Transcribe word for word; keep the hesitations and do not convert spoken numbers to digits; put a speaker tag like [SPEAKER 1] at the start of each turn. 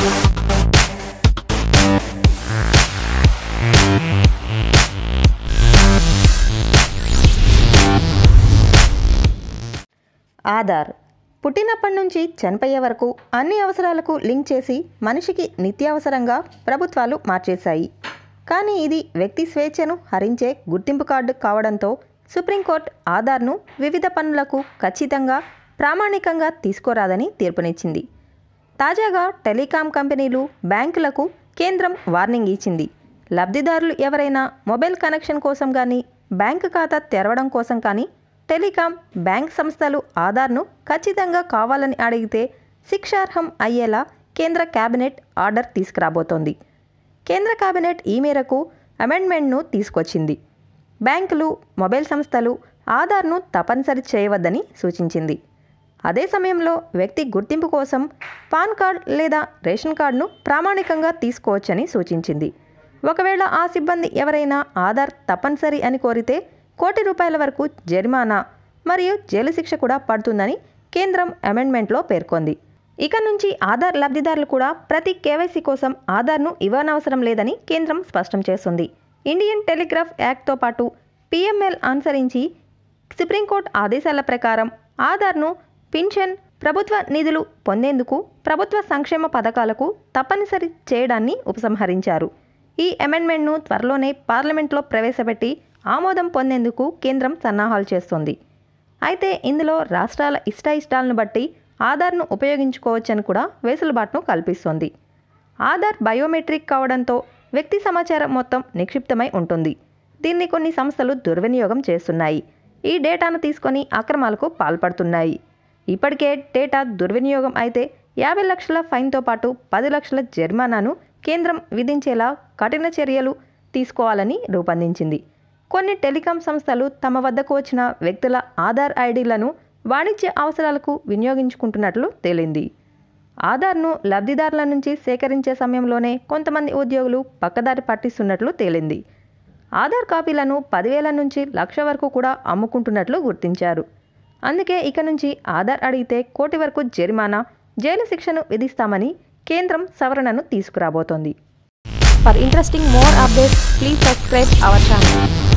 [SPEAKER 1] ఆధార్ పుట్టినప్పటి నుంచి చనిపోయే వరకు అన్ని అవసరాలకు లింక్ చేసి మనిషికి నిత్యావసరంగా ప్రభుత్వాలు మార్చేశాయి. కానీ ఇది వ్యక్తి స్వేచ్ఛను హరించే గుర్తింపు కార్డు కావడంతో సుప్రీంకోర్టు ఆధార్ను వివిధ పనులకు ఖచ్చితంగా ప్రామాణికంగా తీసుకోరాదని తీర్పునిచ్చింది. తాజాగా టెలికాం కంపెనీలు, బ్యాంకులకు కేంద్రం వార్నింగ్ ఇచ్చింది. లబ్ధిదారులు ఎవరైనా మొబైల్ కనెక్షన్ కోసం కానీ, బ్యాంకు ఖాతా తెరవడం కోసం కానీ టెలికాం, బ్యాంక్ సంస్థలు ఆధార్ను ఖచ్చితంగా కావాలని అడిగితే శిక్షార్హం అయ్యేలా కేంద్ర కేబినెట్ ఆర్డర్ తీసుకురాబోతోంది. కేంద్ర కేబినెట్ ఈ మేరకు అమెండ్మెంట్ను తీసుకొచ్చింది. బ్యాంకులు, మొబైల్ సంస్థలు ఆధార్ను తప్పనిసరి చేయవద్దని సూచించింది. అదే సమయంలో వ్యక్తి గుర్తింపు కోసం పాన్ కార్డ్ లేదా రేషన్ కార్డును ప్రామాణికంగా తీసుకోవచ్చని సూచించింది. ఒకవేళ ఆ సిబ్బంది ఎవరైనా ఆధార్ తప్పనిసరి అని కోరితే కోటి రూపాయల వరకు జరిమానా మరియు జైలు శిక్ష కూడా పడుతుందని కేంద్రం అమెండ్మెంట్లో పేర్కొంది. ఇక నుంచి ఆధార్ లబ్ధిదారులు కూడా ప్రతి కేవైసీ కోసం ఆధార్ను ఇవ్వనవసరం లేదని కేంద్రం స్పష్టం చేస్తుంది. ఇండియన్ టెలిగ్రాఫ్ యాక్ట్తో పాటు పీఎంఎల్ అనుసరించి సుప్రీంకోర్టు ఆదేశాల ప్రకారం ఆధార్ను పింఛన్, ప్రభుత్వ నిధులు పొందేందుకు, ప్రభుత్వ సంక్షేమ పథకాలకు తప్పనిసరి చేయడాన్ని ఉపసంహరించారు. ఈ అమెండ్మెంట్ను త్వరలోనే పార్లమెంట్లో ప్రవేశపెట్టి ఆమోదం పొందేందుకు కేంద్రం సన్నాహాలు చేస్తోంది. అయితే ఇందులో రాష్ట్రాల ఇష్టాయిష్టాలను బట్టి ఆధార్ను ఉపయోగించుకోవచ్చని కూడా వెసులుబాటును కల్పిస్తోంది. ఆధార్ బయోమెట్రిక్ కావడంతో వ్యక్తి సమాచారం మొత్తం నిక్షిప్తమై ఉంటుంది. దీన్ని కొన్ని సంస్థలు దుర్వినియోగం చేస్తున్నాయి. ఈ డేటాను తీసుకొని అక్రమాలకు పాల్పడుతున్నాయి. ఇప్పటికే డేటా దుర్వినియోగం అయితే యాభై లక్షల ఫైన్తో పాటు పది లక్షల జరిమానాను కేంద్రం విధించేలా కఠిన చర్యలు తీసుకోవాలని రూపొందించింది. కొన్ని టెలికాం సంస్థలు తమ వద్దకు వచ్చిన వ్యక్తుల ఆధార్ ఐడీలను వాణిజ్య అవసరాలకు వినియోగించుకుంటున్నట్లు తేలింది. ఆధార్ను లబ్ధిదారుల నుంచి సేకరించే సమయంలోనే కొంతమంది ఉద్యోగులు పక్కదారి పట్టిస్తున్నట్లు తేలింది. ఆధార్ కాపీలను పదివేల నుంచి లక్ష వరకు కూడా అమ్ముకుంటున్నట్లు గుర్తించారు. అందుకే ఇక నుంచి ఆధార్ అడిగితే కోటి వరకు జరిమానా, జైలు శిక్షను విధిస్తామని కేంద్రం సవరణను తీసుకురాబోతోంది.
[SPEAKER 2] For interesting more updates, please subscribe our channel.